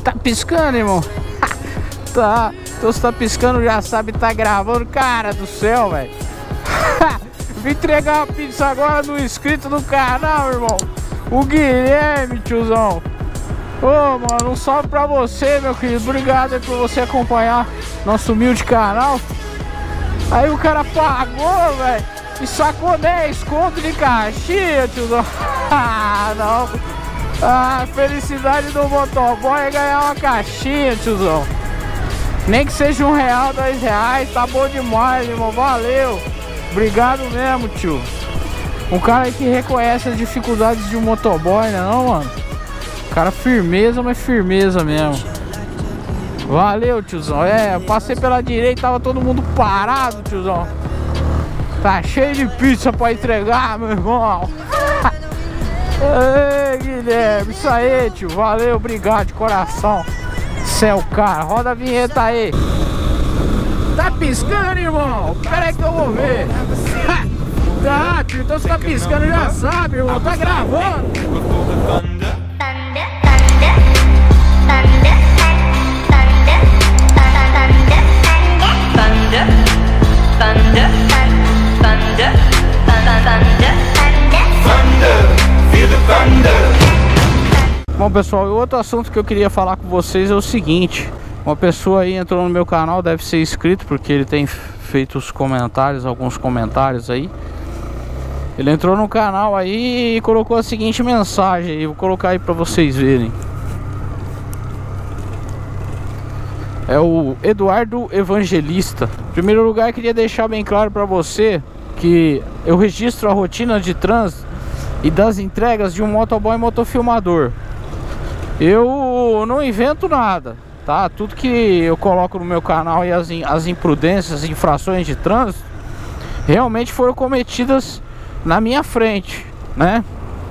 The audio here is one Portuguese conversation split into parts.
Tá piscando, irmão? Tá. Então se tá piscando, já sabe, tá gravando. Cara do céu, velho. Vim entregar uma pizza agora do inscrito do canal, irmão. O Guilherme, tiozão. Ô, mano, um salve pra você, meu querido. Obrigado aí por você acompanhar nosso humilde canal. Aí o cara pagou, velho, e sacou 10 conto de caixinha, tiozão. Ah, não. A felicidade do motoboy é ganhar uma caixinha, tiozão. Nem que seja R$1, R$2, tá bom demais, irmão. Valeu. Obrigado mesmo, tio. Um cara aí que reconhece as dificuldades de um motoboy, né não, mano? Cara firmeza, mas firmeza mesmo. Valeu, tiozão. É, eu passei pela direita, tava todo mundo parado, tiozão. Tá cheio de pizza pra entregar, meu irmão. Ei, Guilherme, isso aí, tio. Valeu, obrigado de coração. Céu, cara, roda a vinheta aí. Tá piscando, irmão? Pera aí que eu vou ver. Tá, tio, então você tá piscando, já sabe, irmão. Tá gravando. Bom, pessoal, e outro assunto que eu queria falar com vocês é o seguinte. Uma pessoa aí entrou no meu canal, deve ser inscrito, porque ele tem feito os comentários, alguns comentários aí. Ele entrou no canal aí e colocou a seguinte mensagem aí, vou colocar aí pra vocês verem. É o Eduardo Evangelista. Em primeiro lugar, queria deixar bem claro pra você que eu registro a rotina de trânsito e das entregas de um motoboy motofilmador. Eu não invento nada, tá? Tudo que eu coloco no meu canal e as imprudências, as infrações de trânsito realmente foram cometidas na minha frente, né?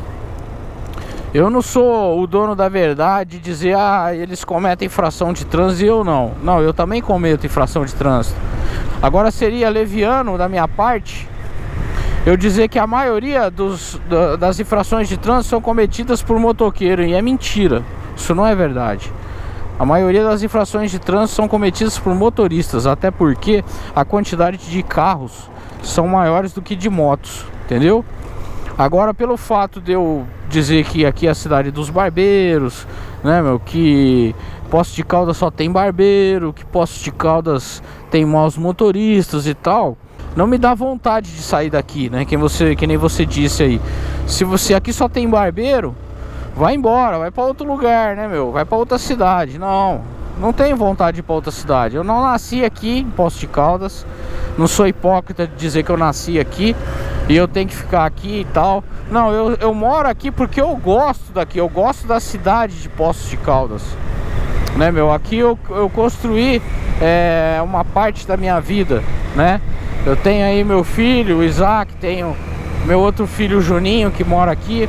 Eu não sou o dono da verdade de dizer, ah, eles cometem infração de trânsito e eu não. Não, eu também cometo infração de trânsito. Agora seria leviano da minha parte eu dizer que a maioria das infrações de trânsito são cometidas por motoqueiro, e é mentira. Isso não é verdade. A maioria das infrações de trânsito são cometidas por motoristas, até porque a quantidade de carros são maiores do que de motos, entendeu? Agora, pelo fato de eu dizer que aqui é a cidade dos barbeiros, né, meu, que Poços de Caldas só tem barbeiro, que Poços de Caldas tem maus motoristas e tal, não me dá vontade de sair daqui, né? Que nem você disse aí. Se você aqui só tem barbeiro, vai embora, vai pra outro lugar, né, meu? Vai pra outra cidade. Não tenho vontade de ir pra outra cidade. Eu não nasci aqui em Poços de Caldas. Não sou hipócrita de dizer que eu nasci aqui e eu tenho que ficar aqui e tal. Não, eu moro aqui porque eu gosto daqui. Eu gosto da cidade de Poços de Caldas, né, meu? Aqui eu construí uma parte da minha vida, né? Eu tenho aí meu filho, o Isaac, tenho meu outro filho, o Juninho, que mora aqui.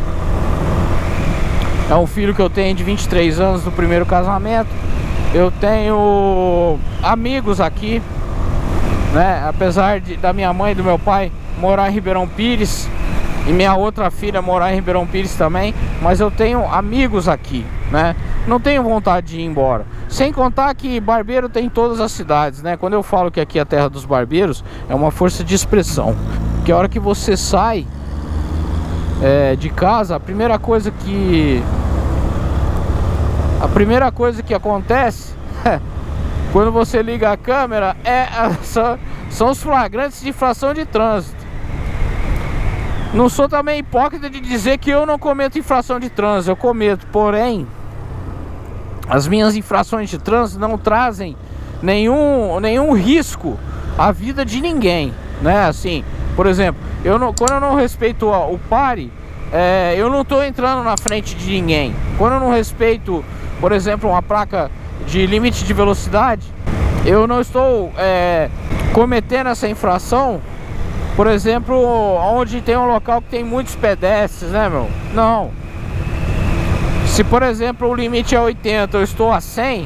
É um filho que eu tenho de 23 anos do primeiro casamento. Eu tenho amigos aqui, né? Apesar da minha mãe e do meu pai morar em Ribeirão Pires e minha outra filha morar em Ribeirão Pires também, mas eu tenho amigos aqui, né? Não tenho vontade de ir embora. Sem contar que barbeiro tem em todas as cidades, né? Quando eu falo que aqui é a terra dos barbeiros, é uma força de expressão. Porque a hora que você sai de casa, a primeira coisa que acontece quando você liga a câmera são os flagrantes de infração de trânsito. Não sou também hipócrita de dizer que eu não cometo infração de trânsito. Eu cometo, porém as minhas infrações de trânsito não trazem nenhum risco à vida de ninguém, né? Assim, por exemplo, quando eu não respeito o pare, eu não estou entrando na frente de ninguém. Quando eu não respeito, por exemplo, uma placa de limite de velocidade, eu não estou cometendo essa infração, por exemplo, onde tem um local que tem muitos pedestres, né, meu? Não. Se, por exemplo, o limite é 80, eu estou a 100,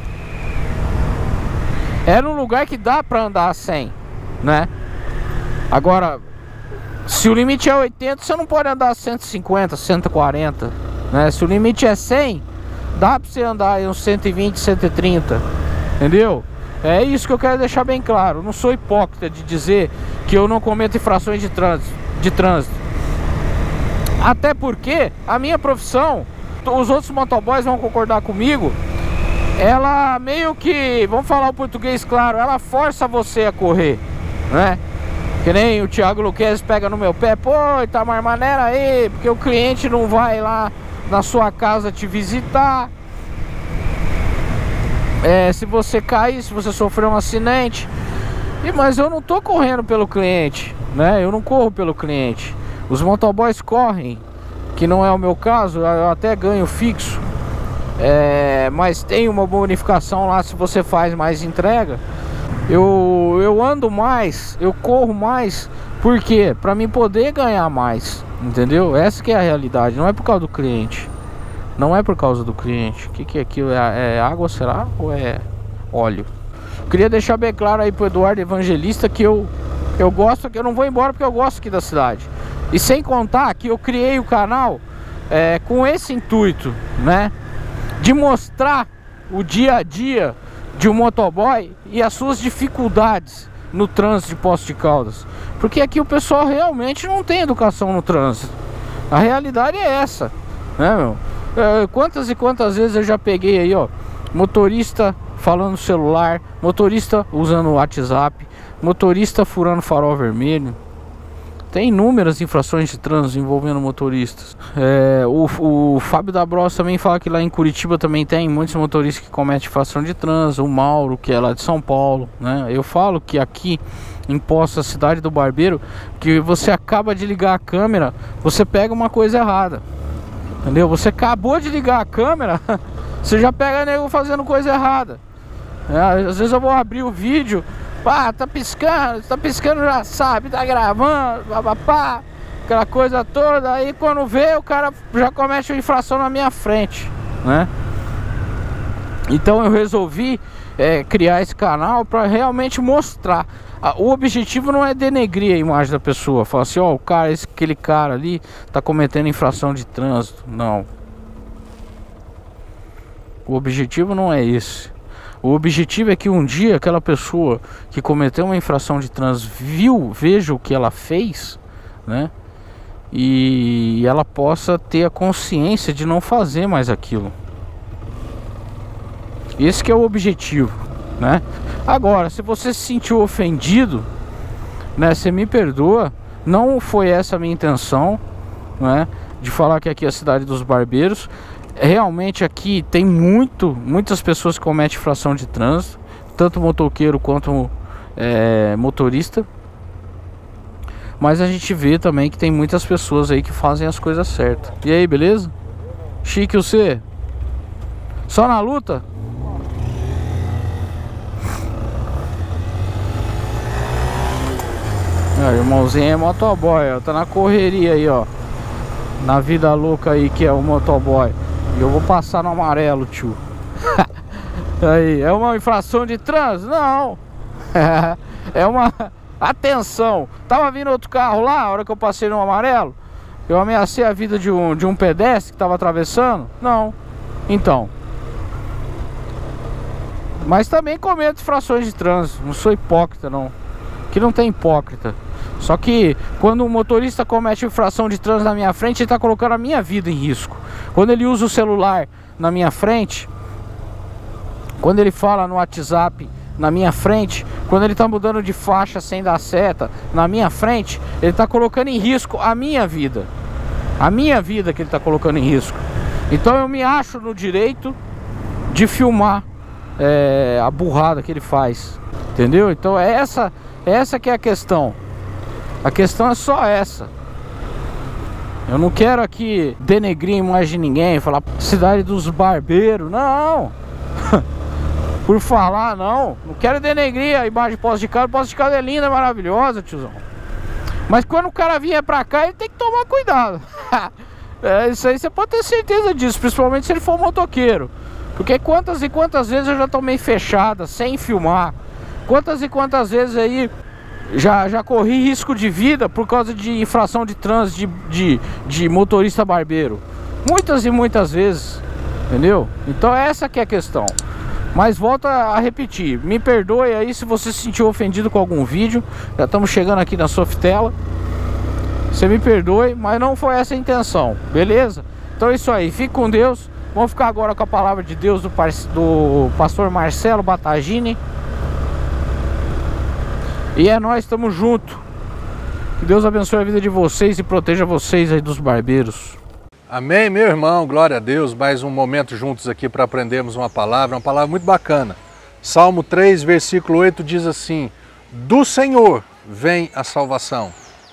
é num lugar que dá para andar a 100, né? Agora, se o limite é 80, você não pode andar a 150, 140, né? Se o limite é 100, Dá pra você andar aí uns 120, 130, entendeu? É isso que eu quero deixar bem claro. Eu não sou hipócrita de dizer que eu não cometo infrações de trânsito. Até porque a minha profissão, os outros motoboys vão concordar comigo, ela meio que, vamos falar o português claro, ela força você a correr, né? Que nem o Thiago Luquezzi pega no meu pé, pô, tá mais maneira aí, porque o cliente não vai lá na sua casa te visitar. Se você cair, se você sofrer um acidente. Mas eu não tô correndo pelo cliente, né? Eu não corro pelo cliente. Os motoboys correm, que não é o meu caso, eu até ganho fixo. Mas tem uma bonificação lá se você faz mais entrega. Eu ando mais, eu corro mais. Por quê? Pra mim poder ganhar mais, entendeu? Essa que é a realidade, não é por causa do cliente. Não é por causa do cliente. O que é aquilo? É água, será? Ou é óleo? Queria deixar bem claro aí pro Eduardo Evangelista que eu gosto, que eu não vou embora porque eu gosto aqui da cidade. E sem contar que eu criei o canal com esse intuito, né? De mostrar o dia a dia de um motoboy e as suas dificuldades no trânsito de Poços de Caldas. Porque aqui o pessoal realmente não tem educação no trânsito. A realidade é essa, né, meu? Quantas e quantas vezes eu já peguei aí, ó, motorista falando no celular, motorista usando o WhatsApp, motorista furando farol vermelho. Tem inúmeras infrações de trânsito envolvendo motoristas. O Fábio da Bros também fala que lá em Curitiba também tem muitos motoristas que cometem infração de trânsito. O Mauro, que é lá de São Paulo, né? Eu falo que aqui em Poços, a cidade do Barbeiro, que você acaba de ligar a câmera, você pega uma coisa errada. Entendeu? Você acabou de ligar a câmera, você já pega nego fazendo coisa errada. Às vezes eu vou abrir o vídeo, pá, tá piscando já sabe, tá gravando, papapá, aquela coisa toda. Aí quando vê, o cara já comete uma infração na minha frente, né? Então eu resolvi criar esse canal para realmente mostrar. O objetivo não é denegrir a imagem da pessoa, falar assim, ó, aquele cara ali tá cometendo infração de trânsito. Não. O objetivo não é esse. O objetivo é que um dia aquela pessoa que cometeu uma infração de trânsito veja o que ela fez, né? E ela possa ter a consciência de não fazer mais aquilo. Esse que é o objetivo, né? Agora, se você se sentiu ofendido, né, você me perdoa. Não foi essa a minha intenção, né, de falar que aqui é a cidade dos barbeiros. Realmente aqui tem muitas pessoas que cometem infração de trânsito, tanto motoqueiro quanto motorista. Mas a gente vê também que tem muitas pessoas aí que fazem as coisas certas. E aí, beleza? Chique você? Só na luta? Irmãozinho é motoboy, ó, tá na correria aí, ó, na vida louca aí que é o motoboy. E eu vou passar no amarelo, tio. Aí, é uma infração de trânsito? Não. É uma... Atenção, tava vindo outro carro lá, a hora que eu passei no amarelo, eu ameacei a vida de um pedestre que tava atravessando? Não. Então, mas também cometo infrações de trânsito. Não sou hipócrita, não. Que não tem hipócrita. Só que quando um motorista comete infração de trânsito na minha frente, ele está colocando a minha vida em risco. Quando ele usa o celular na minha frente, quando ele fala no WhatsApp na minha frente, quando ele está mudando de faixa sem dar seta na minha frente, ele está colocando em risco a minha vida. A minha vida que ele está colocando em risco. Então eu me acho no direito de filmar a burrada que ele faz. Entendeu? Então essa que é a questão. A questão é só essa. Eu não quero aqui denegrir a imagem de ninguém, falar cidade dos barbeiros, não. Por falar, não. Não quero denegrir a imagem de Poços de Caldas. Poços de Caldas é linda, maravilhosa, tiozão. Mas quando o cara vier pra cá, ele tem que tomar cuidado. Isso aí você pode ter certeza disso, principalmente se ele for motoqueiro. Porque quantas e quantas vezes eu já tomei fechada sem filmar. Quantas e quantas vezes aí já corri risco de vida por causa de infração de trânsito de motorista barbeiro. Muitas e muitas vezes. Entendeu? Então essa que é a questão. Mas volto a repetir, me perdoe aí se você se sentiu ofendido com algum vídeo. Já estamos chegando aqui na Softela. Você me perdoe, mas não foi essa a intenção, beleza? Então é isso aí, fique com Deus. Vamos ficar agora com a palavra de Deus do pastor Marcelo Batagini. E é nós, estamos junto. Que Deus abençoe a vida de vocês e proteja vocês aí dos barbeiros. Amém, meu irmão, glória a Deus, mais um momento juntos aqui para aprendermos uma palavra muito bacana. Salmo 3, versículo 8 diz assim: do Senhor vem a salvação.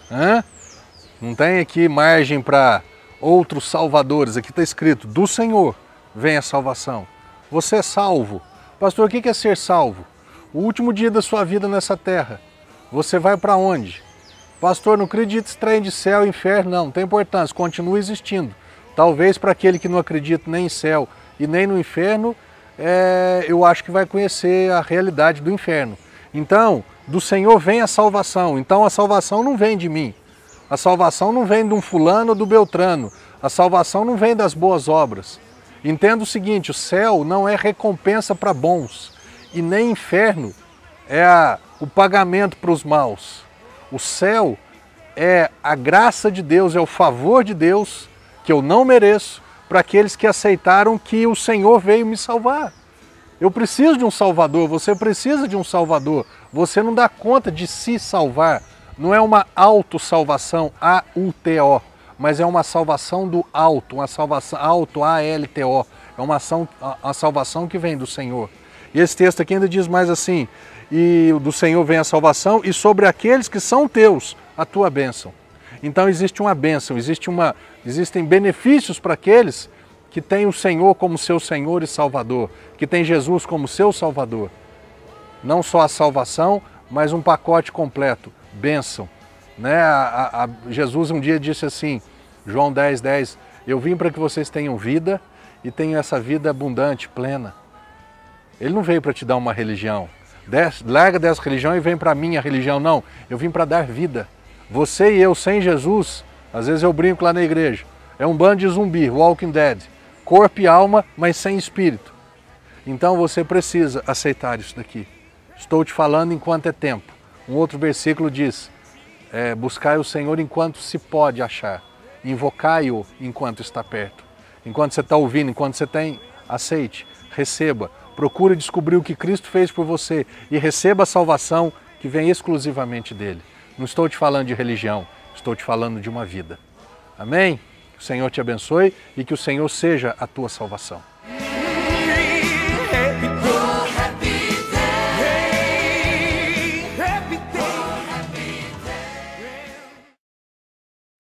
Não tem aqui margem para outros salvadores, aqui está escrito, do Senhor vem a salvação. Você é salvo. Pastor, o que é ser salvo? O último dia da sua vida nessa terra, você vai para onde? Pastor, não acredito em trem de céu e inferno, não tem importância, continua existindo. Talvez para aquele que não acredita nem em céu e nem no inferno, eu acho que vai conhecer a realidade do inferno. Então, do Senhor vem a salvação. Então a salvação não vem de mim. A salvação não vem de um fulano ou do Beltrano. A salvação não vem das boas obras. Entenda o seguinte, o céu não é recompensa para bons e nem inferno é o pagamento para os maus. O céu é a graça de Deus, é o favor de Deus que eu não mereço, para aqueles que aceitaram que o Senhor veio me salvar. Eu preciso de um Salvador, você precisa de um Salvador. Você não dá conta de se salvar. Não é uma autossalvação, A-U-T-O, mas é uma salvação do alto, uma salvação alto, A-L-T-O. É uma salvação que vem do Senhor. E esse texto aqui ainda diz mais assim, e do Senhor vem a salvação, e sobre aqueles que são teus, a tua bênção. Então existe uma bênção, existem benefícios para aqueles que têm o Senhor como seu Senhor e Salvador, que têm Jesus como seu Salvador. Não só a salvação, mas um pacote completo, bênção. Jesus um dia disse assim, João 10:10, eu vim para que vocês tenham vida e tenham essa vida abundante, plena. Ele não veio para te dar uma religião, larga dessa religião e vem para a minha religião, não. Eu vim para dar vida. Você e eu sem Jesus, às vezes eu brinco lá na igreja, é um bando de zumbi, Walking Dead, corpo e alma, mas sem espírito. Então você precisa aceitar isso daqui. Estou te falando enquanto é tempo. Um outro versículo diz, buscai o Senhor enquanto se pode achar, invocai-o enquanto está perto. Enquanto você está ouvindo, enquanto você tem, aceite, receba, procure descobrir o que Cristo fez por você e receba a salvação que vem exclusivamente dele. Não estou te falando de religião, estou te falando de uma vida. Amém? Que o Senhor te abençoe e que o Senhor seja a tua salvação.